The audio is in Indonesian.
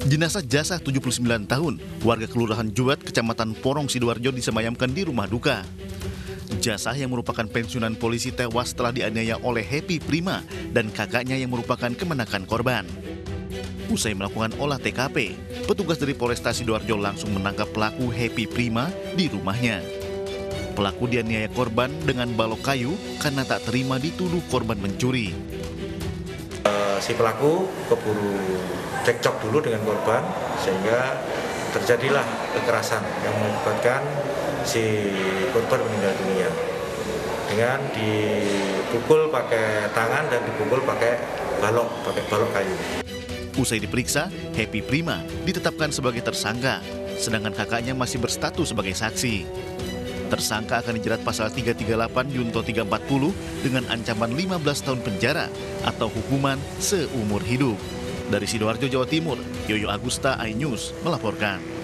Jenazah Jasah 79 tahun, warga Kelurahan Juwet, Kecamatan Porong, Sidoarjo disemayamkan di rumah duka. Jasah yang merupakan pensiunan polisi tewas setelah dianiaya oleh Happy Prima dan kakaknya yang merupakan kemenakan korban. Usai melakukan olah TKP, petugas dari Polresta Sidoarjo langsung menangkap pelaku Happy Prima di rumahnya. Pelaku dianiaya korban dengan balok kayu karena tak terima dituduh korban mencuri. Si pelaku keburu cekcok dulu dengan korban sehingga terjadilah kekerasan yang mengakibatkan si korban meninggal dunia dengan dipukul pakai tangan dan dipukul pakai balok kayu. Usai diperiksa, Happy Prima ditetapkan sebagai tersangka, sedangkan kakaknya masih berstatus sebagai saksi. Tersangka akan dijerat pasal 338 Junto 340 dengan ancaman 15 tahun penjara atau hukuman seumur hidup. Dari Sidoarjo, Jawa Timur, Yoyo Agusta, iNews melaporkan.